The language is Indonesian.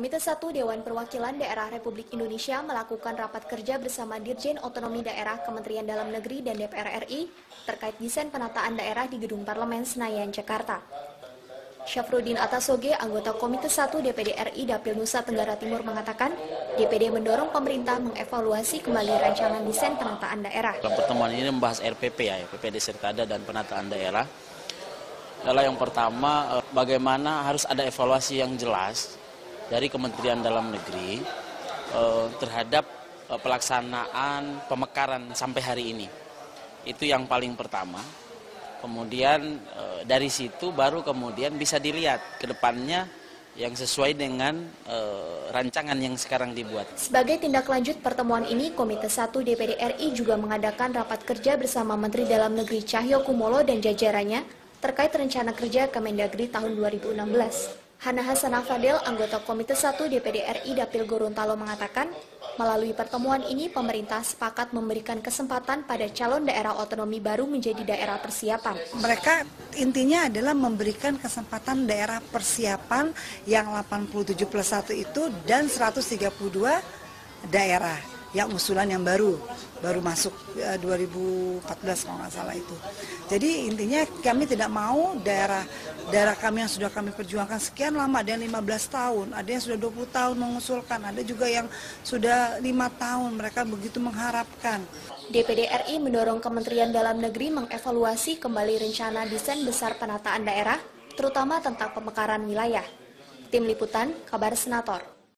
Komite 1 Dewan Perwakilan Daerah Republik Indonesia melakukan rapat kerja bersama Dirjen Otonomi Daerah Kementerian Dalam Negeri dan DPR RI terkait desain penataan daerah di Gedung Parlemen Senayan, Jakarta. Syafruddin Atasoge, anggota Komite 1 DPD RI Dapil Nusa Tenggara Timur mengatakan, DPD mendorong pemerintah mengevaluasi kembali rancangan desain penataan daerah. Dalam pertemuan ini membahas RPP RPP Desertada dan penataan daerah. Adalah yang pertama, bagaimana harus ada evaluasi yang jelas dari Kementerian Dalam Negeri terhadap pelaksanaan pemekaran sampai hari ini. Itu yang paling pertama. Kemudian dari situ baru kemudian bisa dilihat ke depannya yang sesuai dengan rancangan yang sekarang dibuat. Sebagai tindak lanjut pertemuan ini, Komite 1 DPD RI juga mengadakan rapat kerja bersama Menteri Dalam Negeri Cahyokumolo dan jajarannya terkait rencana kerja Kemendagri tahun 2016. Hana Hasanah Fadil, anggota Komite 1 DPD RI Dapil Gorontalo mengatakan, melalui pertemuan ini pemerintah sepakat memberikan kesempatan pada calon daerah otonomi baru menjadi daerah persiapan. Mereka intinya adalah memberikan kesempatan daerah persiapan yang 87+1 itu dan 132 daerah yang usulan yang baru masuk 2014 kalau nggak salah itu. Jadi intinya kami tidak mau daerah kami yang sudah kami perjuangkan sekian lama, ada yang 15 tahun, ada yang sudah 20 tahun mengusulkan, ada juga yang sudah 5 tahun, mereka begitu mengharapkan. DPD RI mendorong Kementerian Dalam Negeri mengevaluasi kembali rencana desain besar penataan daerah, terutama tentang pemekaran wilayah. Tim Liputan, Kabar Senator.